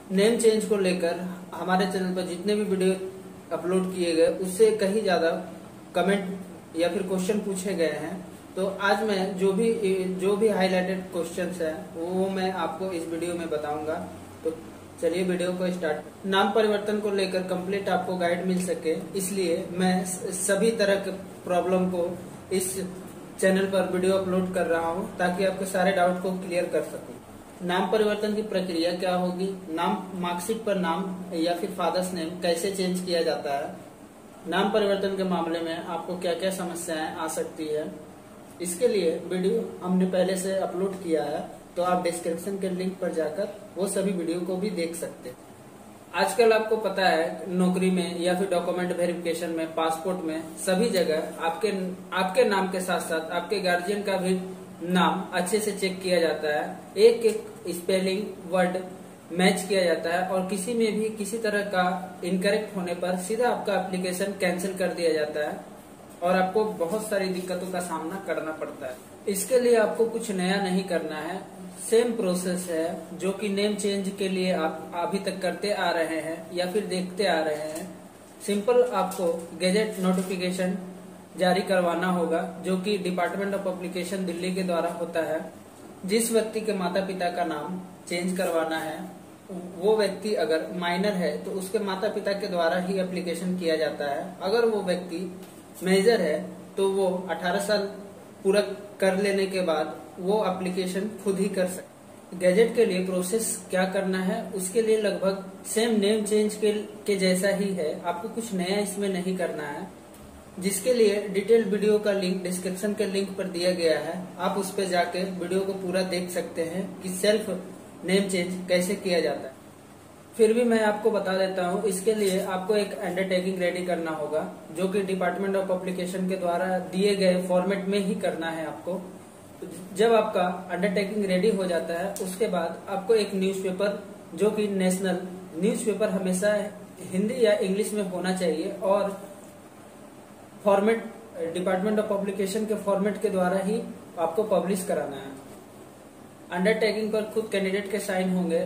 Name change को लेकर हमारे चैनल पर जितने भी वीडियो अपलोड किए गए उससे कहीं ज्यादा कमेंट या फिर क्वेश्चन पूछे गए हैं। तो आज मैं जो भी हाईलाइटेड क्वेश्चंस हैं वो मैं आपको इस वीडियो में बताऊंगा। तो चलिए वीडियो को स्टार्ट। नाम परिवर्तन को लेकर कंप्लीट आपको गाइड मिल सके, इसलिए मैं सभी तरह के प्रॉब्लम को इस चैनल पर वीडियो अपलोड कर रहा हूं ताकि आपके सारे डाउट को क्लियर कर सकूं। नाम परिवर्तन की प्रक्रिया क्या होगी, नाम मार्कशीट पर नाम या फिर फादर्स नेम कैसे चेंज किया जाता है, नाम परिवर्तन के मामले में आपको क्या क्या समस्याएं आ सकती है, इसके लिए वीडियो हमने पहले से अपलोड किया है। तो आप डिस्क्रिप्शन के लिंक पर जाकर वो सभी वीडियो को भी देख सकते हैं। आजकल आपको पता है नौकरी में या फिर डॉक्यूमेंट वेरिफिकेशन में, पासपोर्ट में, सभी जगह आपके नाम के साथ साथ आपके गार्जियन का भी नाम अच्छे से चेक किया जाता है। एक एक स्पेलिंग वर्ड मैच किया जाता है और किसी में भी किसी तरह का इनकरेक्ट होने पर सीधा आपका एप्लीकेशन कैंसिल कर दिया जाता है और आपको बहुत सारी दिक्कतों का सामना करना पड़ता है। इसके लिए आपको कुछ नया नहीं करना है, सेम प्रोसेस है जो कि नेम चेंज के लिए आप अभी तक करते आ रहे हैं या फिर देखते आ रहे हैं। सिंपल आपको गैजेट नोटिफिकेशन जारी करवाना होगा जो कि डिपार्टमेंट ऑफ पब्लिकेशन दिल्ली के द्वारा होता है। जिस व्यक्ति के माता पिता का नाम चेंज करवाना है वो व्यक्ति अगर माइनर है तो उसके माता पिता के द्वारा ही एप्लीकेशन किया जाता है। अगर वो व्यक्ति मेजर है तो वो 18 साल पूरा कर लेने के बाद वो एप्लीकेशन खुद ही कर सकते। गैजेट के लिए प्रोसेस क्या करना है, उसके लिए लगभग सेम नेम चेंज के जैसा ही है, आपको कुछ नया इसमें नहीं करना है। जिसके लिए डिटेल वीडियो का लिंक डिस्क्रिप्शन के लिंक पर दिया गया है, आप उस पर जाके वीडियो को पूरा देख सकते हैं कि सेल्फ नेम चेंज कैसे किया जाता है। फिर भी मैं आपको बता देता हूँ, इसके लिए आपको एक अंडरटेकिंग रेडी करना होगा जो कि डिपार्टमेंट ऑफ पब्लिकेशन के द्वारा दिए गए फॉर्मेट में ही करना है आपको। जब आपका अंडरटेकिंग रेडी हो जाता है उसके बाद आपको एक न्यूज़पेपर जो कि नेशनल न्यूज़पेपर हमेशा हिंदी या इंग्लिश में होना चाहिए और फॉर्मेट डिपार्टमेंट ऑफ पब्लिकेशन के फॉर्मेट के द्वारा ही आपको पब्लिश कराना है। अंडरटेकिंग पर खुद कैंडिडेट के साइन होंगे।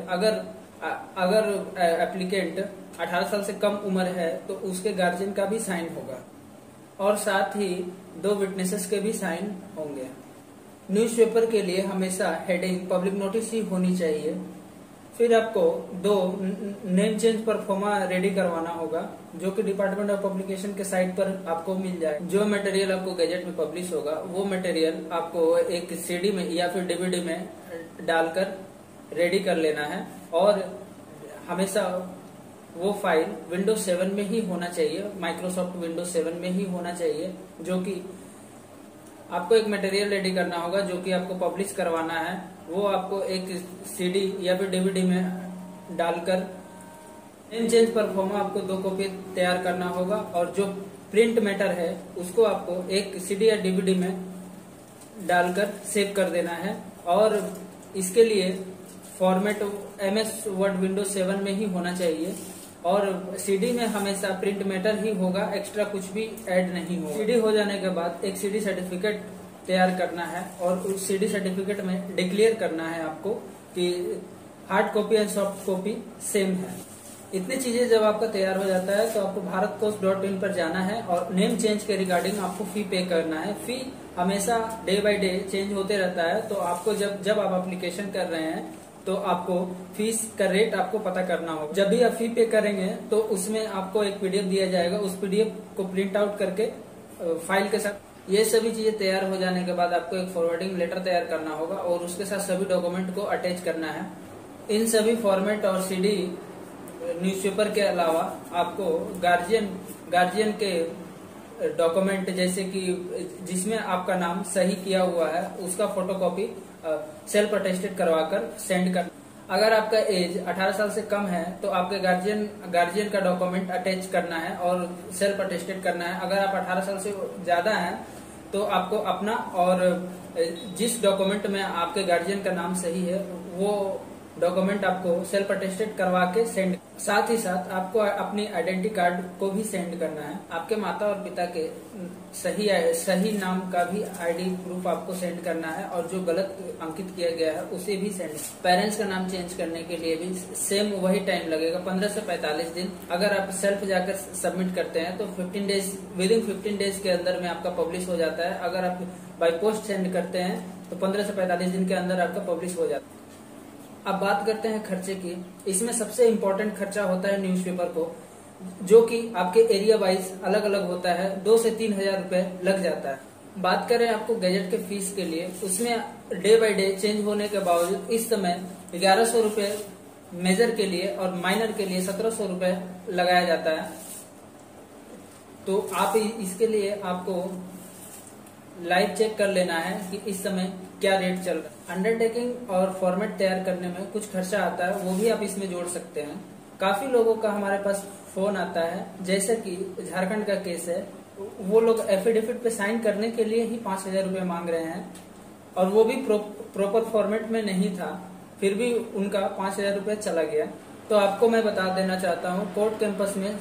अगर एप्लीकेंट 18 साल से कम उम्र है तो उसके गार्जियन का भी साइन होगा और साथ ही 2 विटनेसेस के भी साइन होंगे। न्यूज़पेपर के लिए हमेशा हेडिंग पब्लिक नोटिस ही होनी चाहिए। फिर आपको 2 नेम चेंज परफॉर्मा रेडी करवाना होगा जो कि डिपार्टमेंट ऑफ पब्लिकेशन के साइट पर आपको मिल जाए। जो मटेरियल आपको गैजेट में पब्लिश होगा वो मटेरियल आपको एक सीडी में या फिर डीवीडी में डालकर रेडी कर लेना है और हमेशा वो फाइल विंडोज 7 में ही होना चाहिए, माइक्रोसॉफ्ट विंडोज 7 में ही होना चाहिए। जो कि आपको एक मटेरियल रेडी करना होगा जो कि आपको पब्लिश करवाना है, वो आपको एक सीडी या फिर डीवीडी में डालकर नेम चेंज परफॉर्मा आपको 2 कॉपी तैयार करना होगा और जो प्रिंट मैटर है उसको आपको एक सीडी या डीवीडी में डालकर सेव कर देना है। और इसके लिए फॉर्मेट MS वर्ड विंडोज 7 में ही होना चाहिए और सीडी में हमेशा प्रिंट मैटर ही होगा, एक्स्ट्रा कुछ भी ऐड नहीं होगा। सीडी हो जाने के बाद एक सीडी सर्टिफिकेट तैयार करना है और उस सीडी सर्टिफिकेट में डिक्लेयर करना है आपको कि hard copy and soft copy same है। इतनी चीजें जब आपका तैयार हो जाता है तो आपको bharatpost.in पर जाना है और नेम चेंज के रिगार्डिंग आपको फी पे करना है। फी हमेशा डे बाय डे चेंज होते रहता है, तो आपको जब आप एप्लीकेशन कर रहे हैं तो आपको फीस का रेट आपको पता करना होगा। जब भी आप फी पे करेंगे तो उसमें आपको एक PDF दिया जाएगा, उस PDF को प्रिंट आउट करके फाइल के साथ ये सभी चीजें तैयार हो जाने के बाद आपको एक फॉरवर्डिंग लेटर तैयार करना होगा और उसके साथ सभी डॉक्यूमेंट को अटैच करना है। इन सभी फॉर्मेट और CD न्यूज़पेपर के अलावा आपको गार्जियन के डॉक्यूमेंट जैसे कि जिसमें आपका नाम सही किया हुआ है उसका फोटोकॉपी सेल्फ अटेस्टेड करवाकर सेंड कर। अगर आपका एज 18 साल से कम है तो आपके गार्जियन का डॉक्यूमेंट अटैच करना है और सेल्फ अटेस्टेड करना है। अगर आप 18 साल से ज्यादा हैं तो आपको अपना और जिस डॉक्यूमेंट में आपके गार्जियन का नाम सही है वो डॉक्यूमेंट आपको सेल्फ अटेस्टेड करवा के सेंड, साथ ही साथ आपको अपनी आइडेंटिटी कार्ड को भी सेंड करना है। आपके माता और पिता के सही नाम का भी आईडी प्रूफ आपको सेंड करना है, और जो गलत अंकित किया गया है उसे भी सेंड। पेरेंट्स का नाम चेंज करने के लिए भी सेम वही टाइम लगेगा, 15 से 45 दिन। अगर आप सेल्फ जाकर सबमिट करते हैं तो 15 डेज, विदिन 15 डेज के अंदर में आपका पब्लिश हो जाता है। अगर आप बाई पोस्ट सेंड करते हैं तो 15 से 45 दिन के अंदर आपका पब्लिश हो जाता है। अब बात करते हैं खर्चे की। इसमें सबसे इम्पोर्टेंट खर्चा होता है न्यूज़पेपर को, जो कि आपके एरिया वाइज अलग अलग होता है, 2 से 3 हजार रुपए लग जाता है। बात करें आपको गैजेट के फीस के लिए, उसमें डे बाय डे चेंज होने के बावजूद इस समय 1100 रुपए मेजर के लिए और माइनर के लिए 1700 रुपए लगाया जाता है। तो आप इसके लिए आपको लाइव चेक कर लेना है कि इस समय क्या रेट चल रहा है। अंडरटेकिंग और फॉर्मेट तैयार करने में कुछ खर्चा आता है, वो भी आप इसमें जोड़ सकते हैं। काफी लोगों का हमारे पास फोन आता है, जैसे कि झारखंड का केस है, वो लोग एफिडेविट पे साइन करने के लिए ही 5000 रुपए मांग रहे हैं, और वो भी प्रॉपर फॉर्मेट में नहीं था, फिर भी उनका 5000 रुपए चला गया। तो आपको मैं बता देना चाहता हूँ, कोर्ट कैंपस में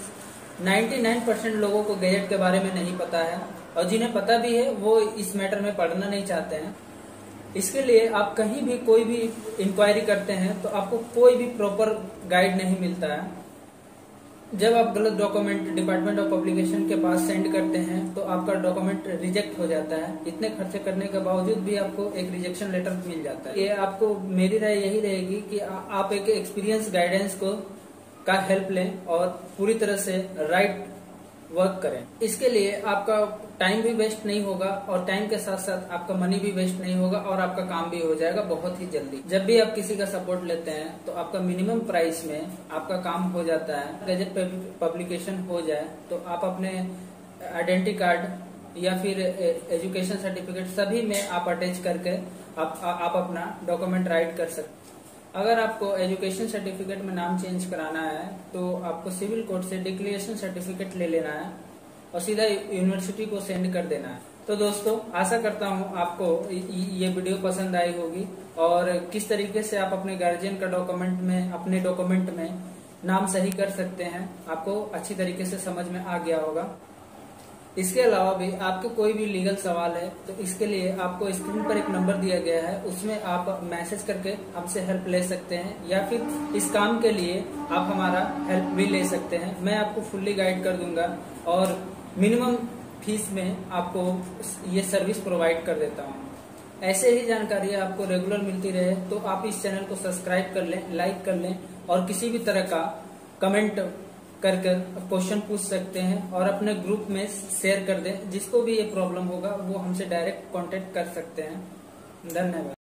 99% लोगों को गैजेट के बारे में नहीं पता है, और जिन्हें पता भी है वो इस मैटर में पढ़ना नहीं चाहते हैं। इसके लिए आप कहीं भी कोई भी इंक्वायरी करते हैं तो आपको कोई भी प्रॉपर गाइड नहीं मिलता है। जब आप गलत डॉक्यूमेंट डिपार्टमेंट ऑफ पब्लिकेशन के पास सेंड करते हैं तो आपका डॉक्यूमेंट रिजेक्ट हो जाता है। इतने खर्चे करने के बावजूद भी आपको एक रिजेक्शन लेटर मिल जाता है। ये आपको, मेरी राय यही रहेगी कि आप एक एक्सपीरियंस गाइडेंस का हेल्प लें और पूरी तरह से राइट वर्क करें। इसके लिए आपका टाइम भी वेस्ट नहीं होगा, और टाइम के साथ साथ आपका मनी भी वेस्ट नहीं होगा, और आपका काम भी हो जाएगा बहुत ही जल्दी। जब भी आप किसी का सपोर्ट लेते हैं तो आपका मिनिमम प्राइस में आपका काम हो जाता है। गैजेट पब्लिकेशन हो जाए तो आप अपने आइडेंटिटी कार्ड या फिर एजुकेशन सर्टिफिकेट सभी में आप अटैच करके आप अपना डॉक्यूमेंट राइट कर सकते हैं। अगर आपको एजुकेशन सर्टिफिकेट में नाम चेंज कराना है तो आपको सिविल कोर्ट से डिक्लेरेशन सर्टिफिकेट ले लेना है और सीधा यूनिवर्सिटी को सेंड कर देना है। तो दोस्तों, आशा करता हूँ आपको ये वीडियो पसंद आई होगी, और किस तरीके से आप अपने गार्जियन का अपने डॉक्यूमेंट में नाम सही कर सकते हैं आपको अच्छी तरीके से समझ में आ गया होगा। इसके अलावा भी आपके कोई भी लीगल सवाल है तो इसके लिए आपको स्क्रीन पर एक नंबर दिया गया है, उसमें आप मैसेज करके हमसे हेल्प ले सकते हैं, या फिर इस काम के लिए आप हमारा हेल्प भी ले सकते हैं। मैं आपको फुल्ली गाइड कर दूंगा और मिनिमम फीस में आपको ये सर्विस प्रोवाइड कर देता हूँ। ऐसे ही जानकारी आपको रेगुलर मिलती रहे तो आप इस चैनल को सब्सक्राइब कर लें, लाइक कर लें, और किसी भी तरह का कमेंट कर क्वेश्चन पूछ सकते हैं और अपने ग्रुप में शेयर कर दें। जिसको भी ये प्रॉब्लम होगा वो हमसे डायरेक्ट कांटेक्ट कर सकते हैं। धन्यवाद।